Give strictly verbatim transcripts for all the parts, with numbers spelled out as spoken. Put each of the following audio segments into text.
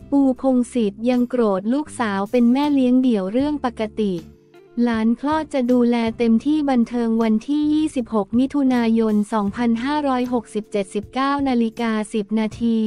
ปูพงษ์สิทธิ์ยังโกรธลูกสาวเป็นแม่เลี้ยงเดี่ยวเรื่องปกติหลานคลอดจะดูแลเต็มที่บันเทิงวันที่ยี่สิบหกมิถุนายนสองพันห้าร้อยหกสิบเจ็ด สิบเก้านาฬิกาสิบนาที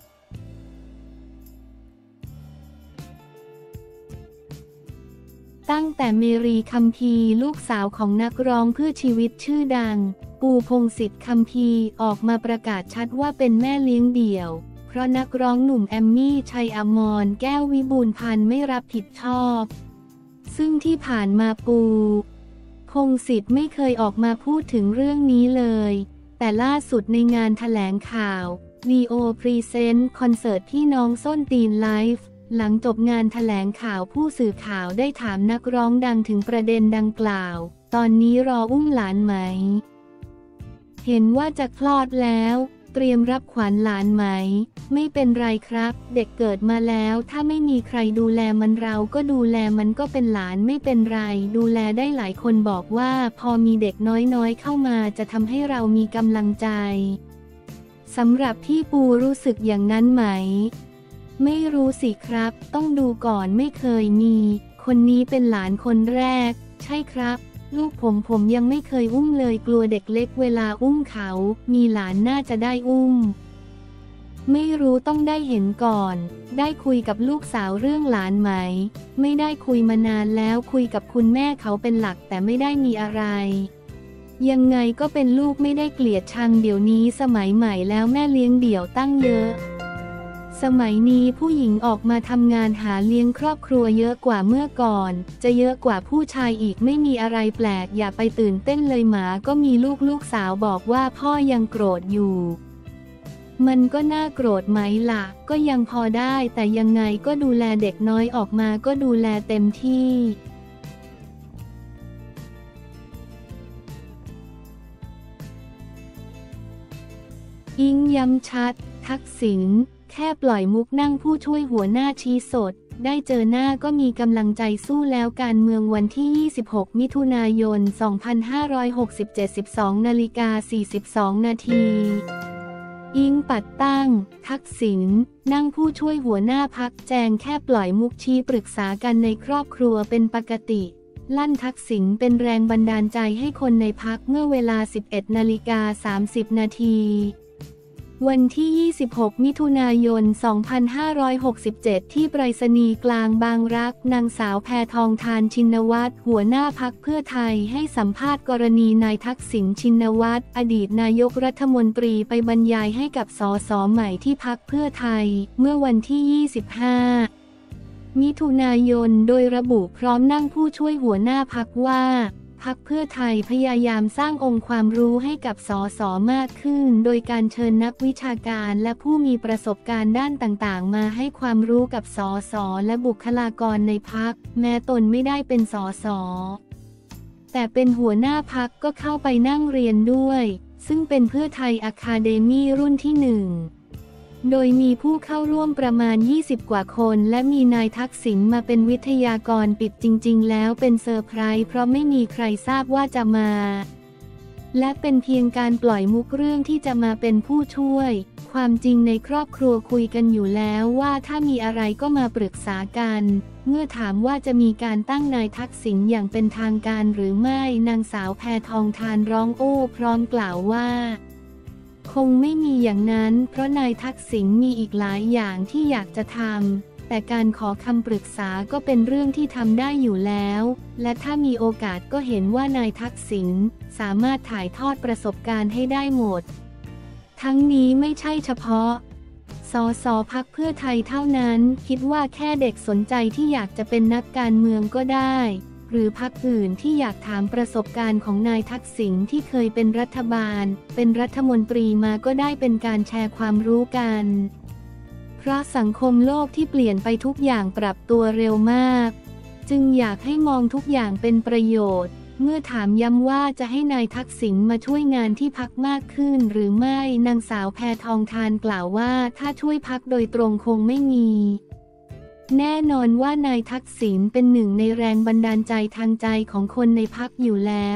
ตั้งแต่เมรีคัมภีร์ลูกสาวของนักร้องเพื่อชีวิตชื่อดังปูพงษ์สิทธิ์คัมภีร์ออกมาประกาศชัดว่าเป็นแม่เลี้ยงเดี่ยวเพราะนักร้องหนุ่มแอมมี่ชัยอมรแก้ววิบูลย์พันธ์ไม่รับผิดชอบซึ่งที่ผ่านมาปูพงษ์สิทธิ์ไม่เคยออกมาพูดถึงเรื่องนี้เลยแต่ล่าสุดในงานแถลงข่าวลีโอพรีเซนต์คอนเสิร์ตพี่น้องส้นตีนไลฟ์หลังจบงานแถลงข่าวผู้สื่อข่าวได้ถามนักร้องดังถึงประเด็นดังกล่าวตอนนี้รออุ้มหลานไหมเห็นว่าจะคลอดแล้วเตรียมรับขวัญหลานไหมไม่เป็นไรครับเด็กเกิดมาแล้วถ้าไม่มีใครดูแลมันเราก็ดูแลมันก็เป็นหลานไม่เป็นไรดูแลได้หลายคนบอกว่าพอมีเด็กน้อยๆเข้ามาจะทำให้เรามีกำลังใจสำหรับพี่ปูรู้สึกอย่างนั้นไหมไม่รู้สิครับต้องดูก่อนไม่เคยมีคนนี้เป็นหลานคนแรกใช่ครับลูกผมผมยังไม่เคยอุ้มเลยกลัวเด็กเล็กเวลาอุ้มเขามีหลานน่าจะได้อุ้มไม่รู้ต้องได้เห็นก่อนได้คุยกับลูกสาวเรื่องหลานไหมไม่ได้คุยมานานแล้วคุยกับคุณแม่เขาเป็นหลักแต่ไม่ได้มีอะไรยังไงก็เป็นลูกไม่ได้เกลียดชังเดี๋ยวนี้สมัยใหม่แล้วแม่เลี้ยงเดี่ยวตั้งเยอะสมัยนี้ผู้หญิงออกมาทำงานหาเลี้ยงครอบครัวเยอะกว่าเมื่อก่อนจะเยอะกว่าผู้ชายอีกไม่มีอะไรแปลกอย่าไปตื่นเต้นเลยหมาก็มีลูกลูกสาวบอกว่าพ่อยังโกรธอยู่มันก็น่าโกรธไหมล่ะก็ยังพอได้แต่ยังไงก็ดูแลเด็กน้อยออกมาก็ดูแลเต็มที่อิงย้ำชัดทักษิณแค่ปล่อยมุกนั่งผู้ช่วยหัวหน้าชี้สดได้เจอหน้าก็มีกำลังใจสู้แล้วการเมืองวันที่ยี่สิบหกมิถุนายนสองพันห้าร้อยหกสิบเจ็ด สิบสองนาฬิกาสี่สิบสองนาทีอิงปัดตั้งทักษิณนั่งผู้ช่วยหัวหน้าพรรคแจงแค่ปล่อยมุกชี้ปรึกษากันในครอบครัวเป็นปกติลั่นทักษิณเป็นแรงบันดาลใจให้คนในพรรคเมื่อเวลา สิบเอ็ดนาฬิกาสามสิบนาทีวันที่ยี่สิบหกมิถุนายนสองพันห้าร้อยหกสิบเจ็ดที่ไปรษณีย์กลางบางรักนางสาวแพทองธารชินวัตรหัวหน้าพรรคเพื่อไทยให้สัมภาษณ์กรณีนายทักษิณชินวัตรอดีตนายกรัฐมนตรีไปบรรยายให้กับสสใหม่ที่พรรคเพื่อไทยเมื่อวันที่ยี่สิบห้ามิถุนายนโดยระบุพร้อมนั่งผู้ช่วยหัวหน้าพรรคว่าพรรคเพื่อไทยพยายามสร้างองค์ความรู้ให้กับสสมากขึ้นโดยการเชิญนักวิชาการและผู้มีประสบการณ์ด้านต่างๆมาให้ความรู้กับสสและบุคลากรในพรรคแม้ตนไม่ได้เป็นสสแต่เป็นหัวหน้าพรรคก็เข้าไปนั่งเรียนด้วยซึ่งเป็นเพื่อไทยอะคาเดมี่รุ่นที่หนึ่งโดยมีผู้เข้าร่วมประมาณยี่สิบกว่าคนและมีนายทักษิณมาเป็นวิทยากรปิดจริงๆแล้วเป็นเซอร์ไพรส์เพราะไม่มีใครทราบว่าจะมาและเป็นเพียงการปล่อยมุกเรื่องที่จะมาเป็นผู้ช่วยความจริงในครอบครัวคุยกันอยู่แล้วว่าถ้ามีอะไรก็มาปรึกษากันเมื่อถามว่าจะมีการตั้งนายทักษิณอย่างเป็นทางการหรือไม่นางสาวแพทองธารร้องโอ้พร้อมกล่าวว่าคงไม่มีอย่างนั้นเพราะนายทักษิณมีอีกหลายอย่างที่อยากจะทำแต่การขอคำปรึกษาก็เป็นเรื่องที่ทำได้อยู่แล้วและถ้ามีโอกาสก็เห็นว่านายทักษิณสามารถถ่ายทอดประสบการณ์ให้ได้หมดทั้งนี้ไม่ใช่เฉพาะสสพรรคเพื่อไทยเท่านั้นคิดว่าแค่เด็กสนใจที่อยากจะเป็นนักการเมืองก็ได้หรือพรรคอื่นที่อยากถามประสบการณ์ของนายทักษิณที่เคยเป็นรัฐบาลเป็นรัฐมนตรีมาก็ได้เป็นการแชร์ความรู้กันเพราะสังคมโลกที่เปลี่ยนไปทุกอย่างปรับตัวเร็วมากจึงอยากให้มองทุกอย่างเป็นประโยชน์เมื่อถามย้ำว่าจะให้นายทักษิณมาช่วยงานที่พรรคมากขึ้นหรือไม่นางสาวแพทองธารกล่าวว่าถ้าช่วยพรรคโดยตรงคงไม่มีแน่นอนว่านายทักษิณเป็นหนึ่งในแรงบันดาลใจทางใจของคนในพรรคอยู่แล้ว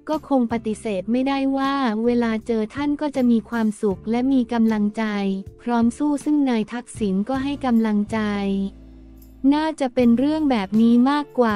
ก็คงปฏิเสธไม่ได้ว่าเวลาเจอท่านก็จะมีความสุขและมีกำลังใจพร้อมสู้ซึ่งนายทักษิณก็ให้กำลังใจน่าจะเป็นเรื่องแบบนี้มากกว่า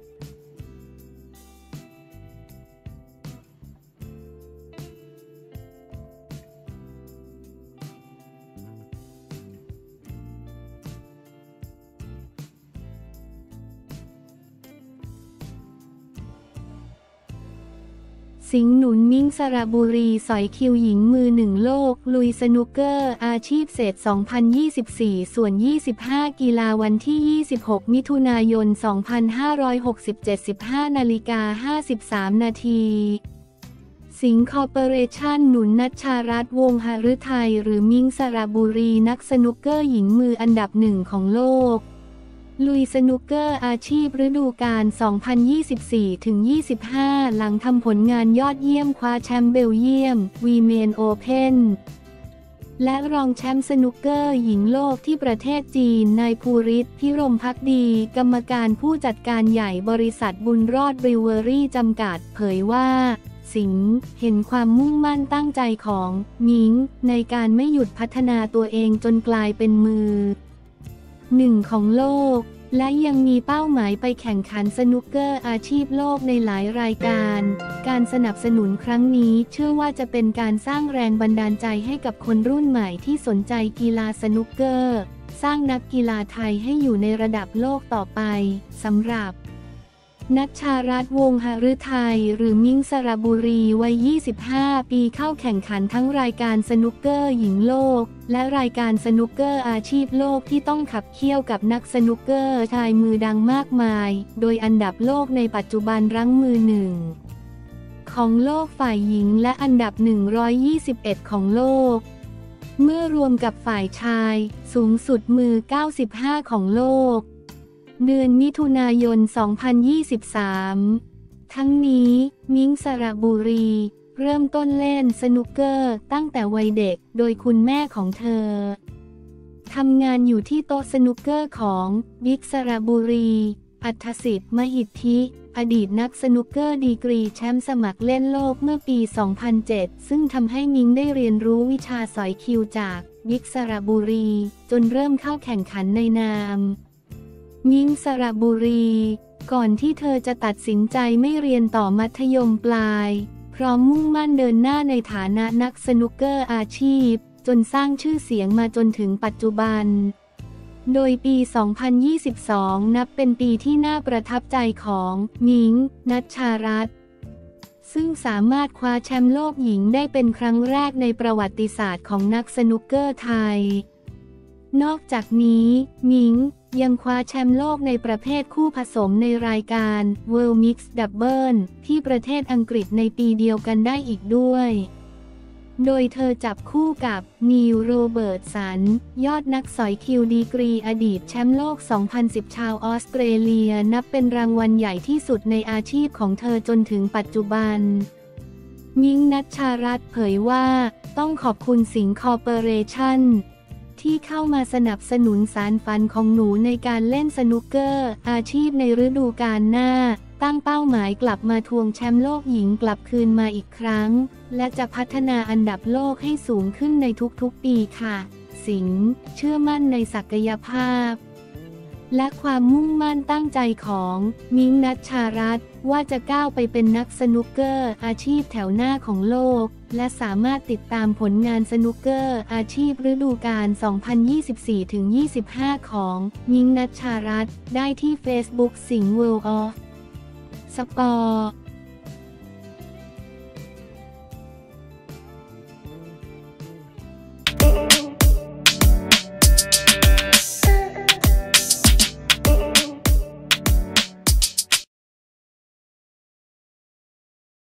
สิงห์หนุนมิ้งสระบุรีสอยคิวหญิงมือหนึ่งโลกลุยสนุกเกอร์อาชีพเศษสองพันยี่สิบสี่ส่วนยี่สิบห้ากีฬาวันที่ยี่สิบหกมิถุนายนสองพันห้าร้อยหกสิบเจ็ด สิบห้านาฬิกาห้าสิบสามนาทีสิงห์คอร์ปอเรชั่นหนุนนัชชารัตน์วงศ์หฤทัยหรือมิ้งสระบุรีนักสนุกเกอร์หญิงมืออันดับหนึ่งของโลกลุยสนุกเกอร์อาชีพฤดูกาล สองพันยี่สิบสี่ถึงยี่สิบห้า หลังทำผลงานยอดเยี่ยมคว้าแชมป์เบลเยียมวีเมนโอเพ่นและรองแชมป์สนุกเกอร์หญิงโลกที่ประเทศจีนนายภูริศพิรมภักดีกรรมการผู้จัดการใหญ่บริษัทบุญรอดบริเวอรี่จำกัดเผยว่าสิงห์เห็นความมุ่งมั่นตั้งใจของมิ้งในการไม่หยุดพัฒนาตัวเองจนกลายเป็นมือหนึ่งของโลกและยังมีเป้าหมายไปแข่งขันสนุกเกอร์อาชีพโลกในหลายรายการการสนับสนุนครั้งนี้เชื่อว่าจะเป็นการสร้างแรงบันดาลใจให้กับคนรุ่นใหม่ที่สนใจกีฬาสนุกเกอร์สร้างนักกีฬาไทยให้อยู่ในระดับโลกต่อไปสำหรับนัชชารัตน์วงศ์หฤทัยหรือมิ้งสระบุรีวัยยี่สิบห้าปีเข้าแข่งขันทั้งรายการสนุกเกอร์หญิงโลกและรายการสนุกเกอร์อาชีพโลกที่ต้องขับเคี่ยวกับนักสนุกเกอร์ชายมือดังมากมายโดยอันดับโลกในปัจจุบันรั้งมือหนึ่งของโลกฝ่ายหญิงและอันดับหนึ่งร้อยยี่สิบเอ็ดของโลกเมื่อรวมกับฝ่ายชายสูงสุดมือเก้าสิบห้าของโลกเดือนมิถุนายน สองพันยี่สิบสาม ทั้งนี้มิ้งสระบุรีเริ่มต้นเล่นสนุกเกอร์ตั้งแต่วัยเด็กโดยคุณแม่ของเธอทำงานอยู่ที่โต๊ะสนุกเกอร์ของบิ๊กสระบุรีอัธสิทธิ์มหิทธิอดีตนักสนุกเกอร์ดีกรีแชมป์สมัครเล่นโลกเมื่อปี สองพันเจ็ด ซึ่งทำให้มิ้งได้เรียนรู้วิชาสอยคิวจากบิ๊กสระบุรีจนเริ่มเข้าแข่งขันในนามมิ้งสระบุรีก่อนที่เธอจะตัดสินใจไม่เรียนต่อมัธยมปลายพร้อมมุ่งมั่นเดินหน้าในฐานะนักสนุกเกอร์อาชีพจนสร้างชื่อเสียงมาจนถึงปัจจุบันโดยปี สองพันยี่สิบสอง นับเป็นปีที่น่าประทับใจของมิ้งนัชชารัตน์ซึ่งสามารถคว้าแชมป์โลกหญิงได้เป็นครั้งแรกในประวัติศาสตร์ของนักสนุกเกอร์ไทยนอกจากนี้มิ้งยังคว้าแชมป์โลกในประเภทคู่ผสมในรายการ World Mixed Double ที่ประเทศอังกฤษในปีเดียวกันได้อีกด้วยโดยเธอจับคู่กับนีลโรเบิร์ตสันยอดนักสอยคิวดีกรีอดีตแชมป์โลก สองพันสิบ ชาวออสเตรเลียนับเป็นรางวัลใหญ่ที่สุดในอาชีพของเธอจนถึงปัจจุบันมิ้งนัชชารัตน์เผยว่าต้องขอบคุณสิงห์คอร์ปอเรชั่นที่เข้ามาสนับสนุนสารฝันของหนูในการเล่นสนุกเกอร์อาชีพในฤดูกาลหน้าตั้งเป้าหมายกลับมาทวงแชมป์โลกหญิงกลับคืนมาอีกครั้งและจะพัฒนาอันดับโลกให้สูงขึ้นในทุกๆปีค่ะสิงห์เชื่อมั่นในศักยภาพและความมุ่งมั่นตั้งใจของมิ้งนัชชารัตน์ว่าจะก้าวไปเป็นนักสนุกเกอร์อาชีพแถวหน้าของโลกและสามารถติดตามผลงานสนุกเกอร์อาชีพฤดูกาล สองพันยี่สิบสี่ถึงยี่สิบห้า ของมิ้งนัชชารัตน์ได้ที่ Facebook สิงห์ World of สปอร์ต